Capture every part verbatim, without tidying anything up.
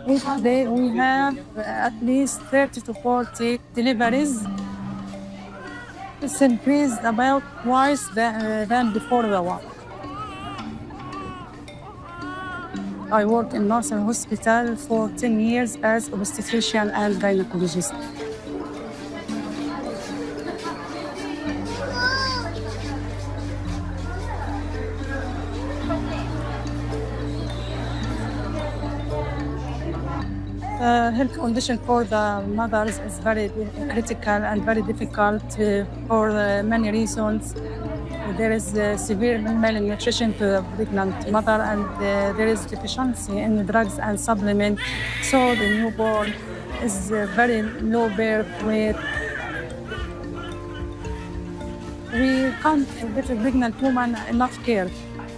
Each day we have at least thirty to forty deliveries. It's increased about twice the, uh, than before the war. I work in Nasser Hospital for ten years as obstetrician and gynecologist. Uh, health condition for the mothers is very critical and very difficult uh, for uh, many reasons. There is uh, severe malnutrition to the pregnant mother, and uh, there is deficiency in drugs and supplements. So the newborn is uh, very low birth weight. We can't give a pregnant woman enough care.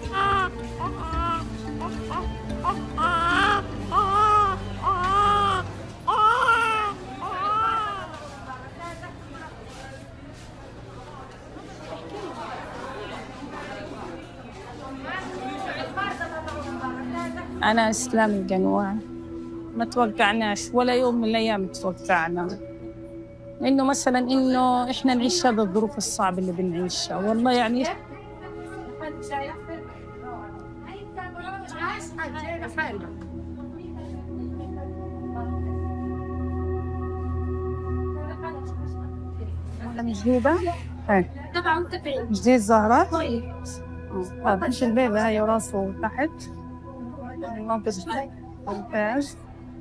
أنا إسلام الجنوان. ما توقعناش ولا يوم من الأيام توقعنا إنه مثلاً إنه إحنا نعيش هذا الظروف الصعبة اللي بنعيشها. والله يعني جديدة؟ إيه. جديد زهرة؟ هذا إيش البيبي هاي وراسه تحت. ممتاز.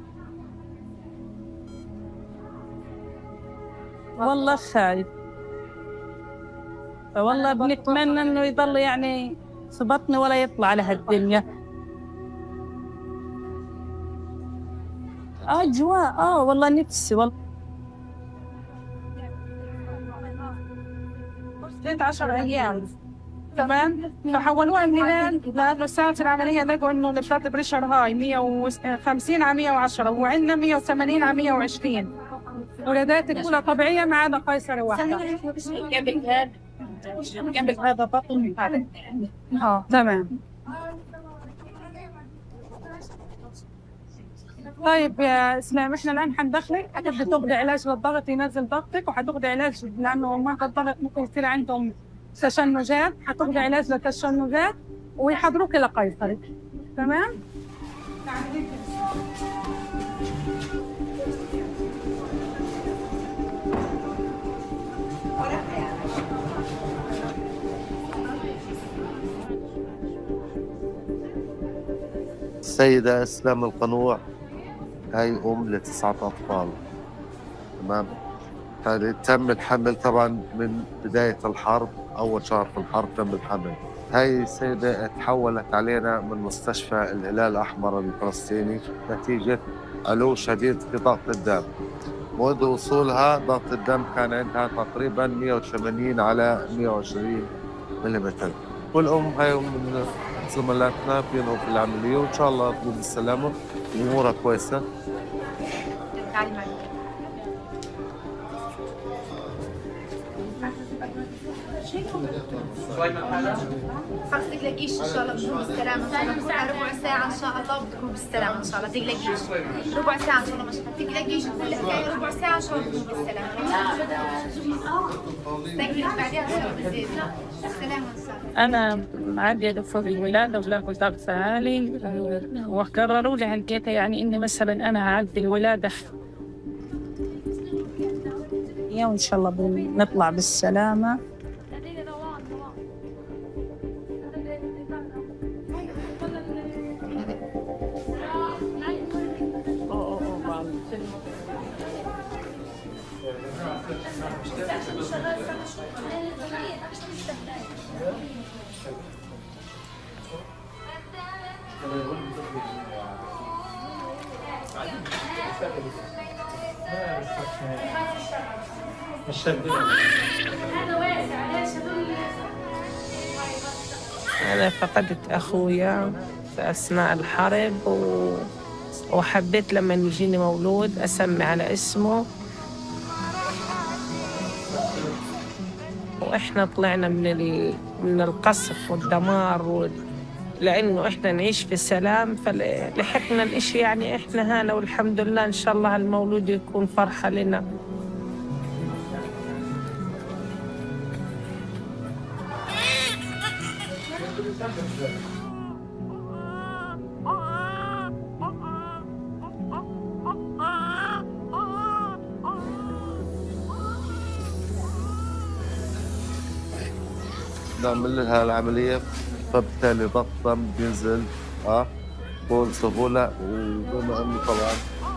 والله خايف. فوالله بنتمنى إنه يضل يعني في بطني ولا يطلع على هالدنيا. آه جواء آه والله نفسي والله. ستة عشر أيام. تمام. فحولوها من هناك لأنه ساعة العملية لقوا إنه البلاد بريشر هاي مية وخمسين على مية وعشرة وعندنا مية وثمانين على مية وعشرين. ولادات الأولى طبيعية ما عدا قيصري واحدة. قبل هذا قبل هذا بطن هذا. اه تمام. طيب يا اسلام احنا الان حندخلك حتبدي تاخذي علاج للضغط ينزل ضغطك، وحتاخذي علاج لانه مرضى الضغط ممكن يصير عندهم تشنجات، حتاخذي علاج للتشنجات ويحضروك لقيصري. تمام؟ السيدة إسلام القنوع هاي أم لتسعة أطفال. تمام. هذه تم الحمل طبعا من بداية الحرب، أول شهر في الحرب تم الحمل. هاي السيدة تحولت علينا من مستشفى الهلال الأحمر الفلسطيني نتيجة علو شديد في ضغط الدم. منذ وصولها ضغط الدم كان عندها تقريبا مية وثمانين على مية وعشرين ملم. والأم هاي من زملاتنا بينهم في العملية، وإن شاء الله تقوم بالسلامة وأمورها كويسة. خلص تقلقيش ان شاء الله بتكون بالسلامه، ان شاء الله بكون ربع ساعه ان شاء الله بتكون بالسلامه ان شاء الله. تقلقيش ربع ساعه ان شاء الله، مش تقلقيش كل حكايه ربع ساعه ان شاء الله بتكون بالسلامه. استقبلك بعدين ان شاء الله بالزيت. السلامه ان شاء الله. انا عندي دكتور الولاده ولا كنت سالي وقرروا لي هالكيتا يعني اني مثلا انا عندي الولاده وان شاء الله بنطلع بالسلامه. أنا فقدت أخويا في أثناء الحرب و... وحبيت لما يجيني مولود أسمي على اسمه، وإحنا طلعنا من ال... من القصف والدمار لأنه إحنا نعيش في سلام، فلحقنا الإشي يعني إحنا هنا والحمد لله. إن شاء الله المولود يكون فرحة لنا. نعمل لها العملية، فبالتالي ضغط دم بينزل اه بكل سهولة، وبما انه طبعا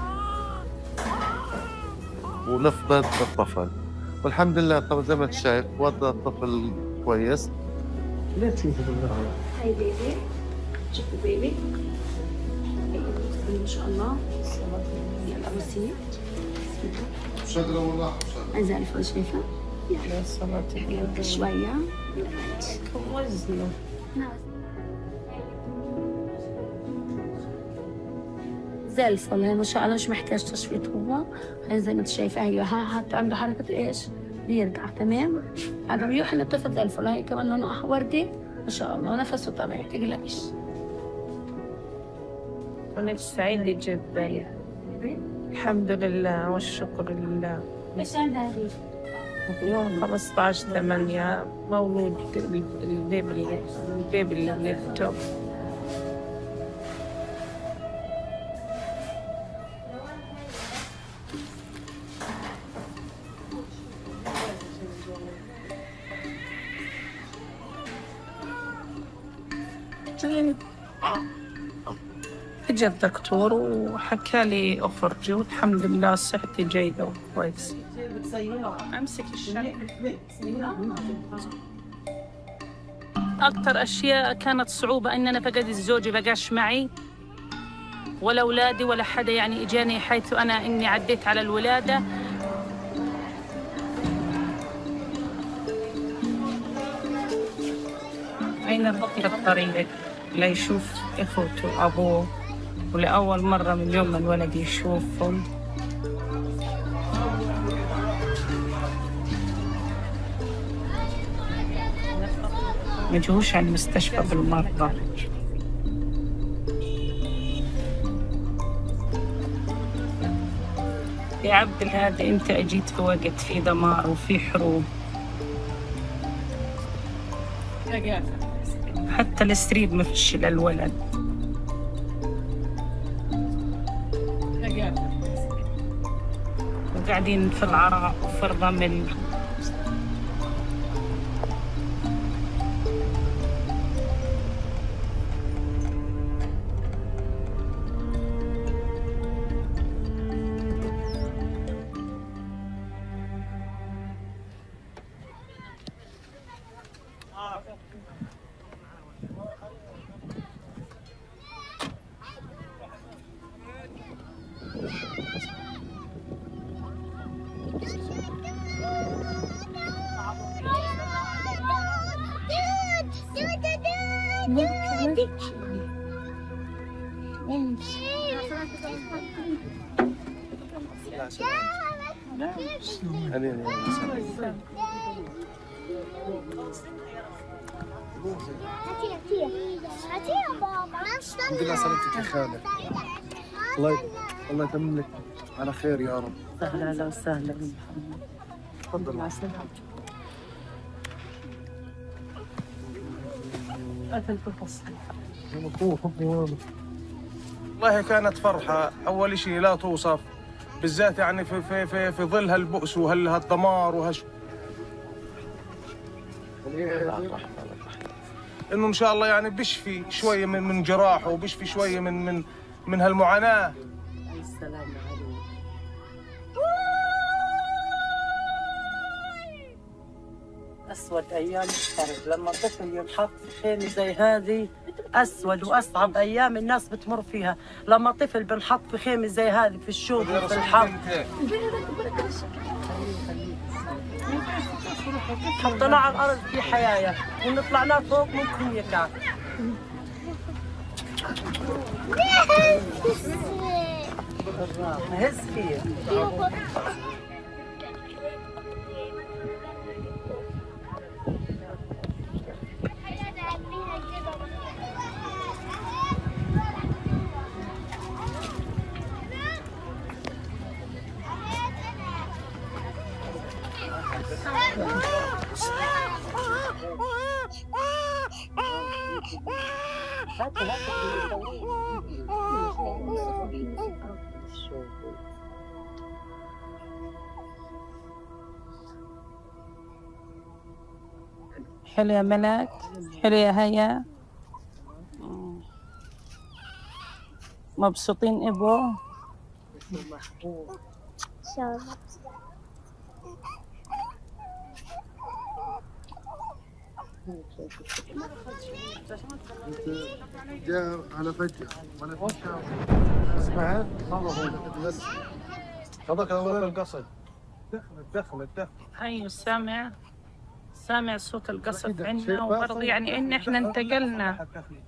ونفقد الطفل، والحمد لله طبعا زي ما انت شايف وضع الطفل كويس. لا تشوفوا بالله. هاي بيبي، شوفوا بيبي ما شاء الله. يلا بصي شكرا والله. زي الفل شايفة؟ يا صلاة الله شوية وزنه. زي الفل هي ما شاء الله، مش محتاج تشفيط. هو هي زي ما انت شايفة، ايوه ها حتى عنده حركة ايش؟ بيرجع تمام. هذا بيوحي للطفل زي الفل. هي كمان لونه وردي ما شاء الله، نفسه طبيعي، تقلقيش. أنا سعيدة جدا الحمد لله والشكر لله. ايش عندها هذه؟ يوم خمسة عشر ثمانية مولود البيبي اللي البيبي اللي ولدته. اجى الدكتور وحكى لي اخرجي، والحمد لله صحتي جيدة وكويسة. امسك الشريك. اكثر اشياء كانت صعوبة ان انا فقدت زوجي، بقاش معي ولا اولادي ولا حدا يعني اجاني، حيث انا اني عديت على الولادة. أين بقي الطريق ليشوف إخوته وأبوه، ولأول مرة من يوم ما الولد يشوفهم. ما جوش على المستشفى بالمرضى. يا عبد الهادي أنت أجيت في وقت في دمار وفي حروب، حتى السرير ما فيش للولد. وقاعدين في العراء وفي الرمل. الحمد لله سلامتك يا خالد. الله الله يتمم لك على خير يا رب. اهلا وسهلا محمد. تفضل على سلامتك. والله كانت فرحة أول شيء لا توصف، بالذات يعني في في في في ظل هالبؤس وهالدمار وهش إنه إن شاء الله يعني بيشفي شوية من من جراحه، وبيشفي شوية من من من هالمعاناة. السلام عليكم. أسود أيام الحرب لما طفل ينحط في خيمة زي هذه، أسود وأصعب أيام الناس بتمر فيها. لما طفل بنحط في خيمة زي هذه في الشوق وفي الحر، حطيناه على الأرض في حياة ونطلعناه فوق ممكن يقع. هز فيه. حلو يا ملك، حلو يا هيا. مبسوطين ابو؟ ان شاء الله. جاء على فجأة وانا في اسمعت بس هذاك اول القصد دخلت دخلت دخلت. ايوه سامع سامع صوت القصف عندنا، وبرضه يعني ان احنا انتقلنا.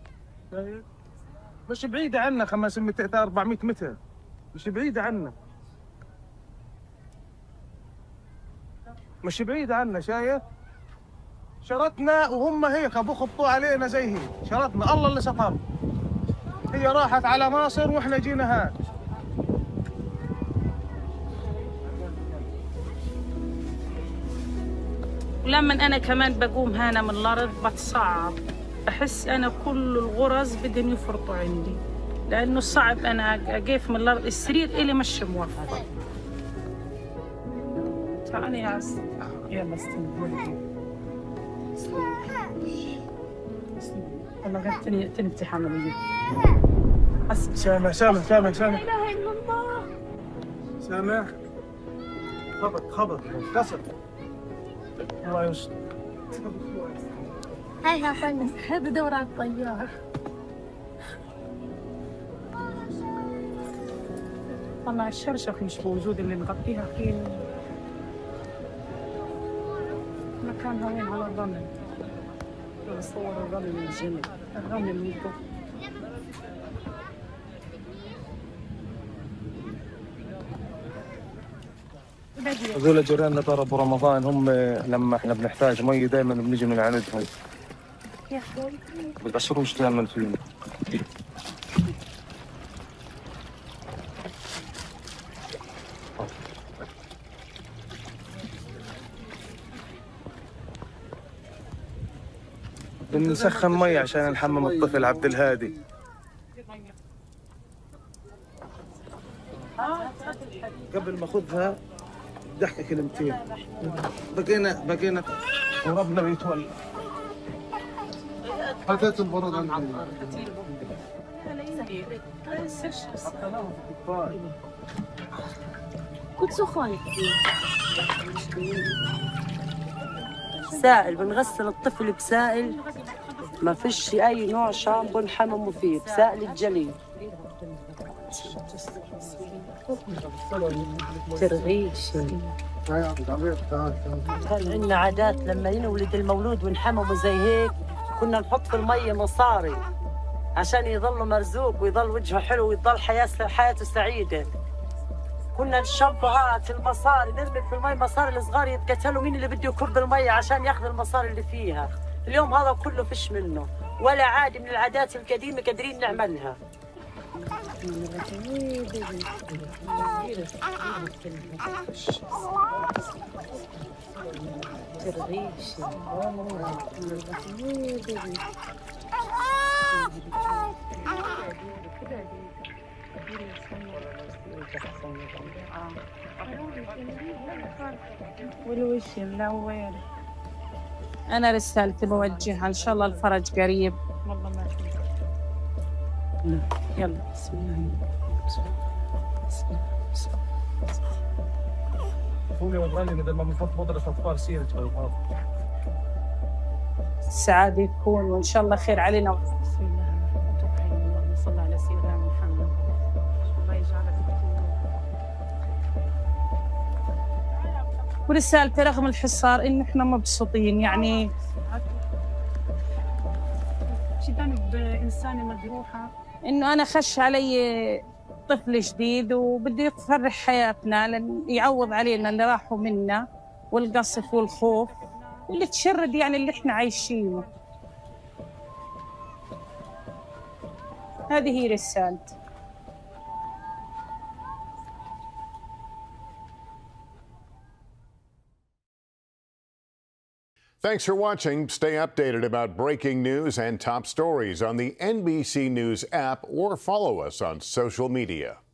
مش بعيدة عنا خمسمية أربعمية متر، مش بعيدة عنا، مش بعيدة عنا. شايف؟ شرطنا وهم هيك ابو خبطوا علينا زي هيك، شرطنا الله اللي سطر. هي راحت على ناصر واحنا جينا هاد. ولما انا كمان بقوم هنا من الارض بتصعب، بحس انا كل الغرز بدهم يفرطوا عندي، لانه صعب انا اقف من الارض. السرير الي مش موفق. تعالي يا عز، يلا استنى. والله قلت تنفتح عملية. سامع سامع سامع سامع. لا اله الا الله. سامع. خبط خبط كسر. الله يستر. هاي هاي هذا دورة على الطيار. طلع الشرشف مش موجود اللي نغطيها فيه. مكانها وين؟ على الرمل. بصور الرمل من الجنب، الرمل من فوق. هذول جيراننا ترى ابو رمضان، هم لما احنا بنحتاج مي دائما بنيجي من عندهم. بتأثروش دائما فينا. بنسخن مي عشان نحمم الطفل عبد الهادي. قبل ما اخذها بدي احكي كلمتين. بقينا بقينا وربنا بيتولى. حكيت البرد عن كنت سخن. سائل بنغسل الطفل بسائل، ما فيش اي نوع شامبو نحممه فيه، بسائل الجليد. ترغيش. كان عندنا عادات لما ينولد المولود ونحممه زي هيك، كنا نحط في المية مصاري عشان يظل مرزوق ويظل وجهه حلو ويظل حياته سعيدة. كنا الشامبوهات المصاري نرمي في المي، مصاري الصغار يتقتلوا مين اللي بده يكب المية عشان ياخذ المصاري اللي فيها. اليوم هذا كله فيش منه، ولا عادي من العادات القديمة قادرين نعملها. ترغيش. والوش ملون. أنا رسالتي بوجهها إن شاء الله الفرج قريب. والله ما في. يلا بسم الله. بسم الله. فولي وغالي بدل ما بنحط بودرة أطفال سيرة. السعادة يكون وإن شاء الله خير علينا. بسم الله الرحمن الرحيم. اللهم صل على سيدنا محمد. الله يجعلك. ورسالتي رغم الحصار إن إحنا مبسوطين يعني. شي ذنب إنسانة مجروحة إنه أنا خش علي طفل جديد وبده يفرح حياتنا لأن يعوض علينا اللي راحوا منا والقصف والخوف واللي تشرد يعني اللي إحنا عايشينه. هذه هي رسالتي. Thanks for watching. Stay updated about breaking news and top stories on the N B C News app or follow us on social media.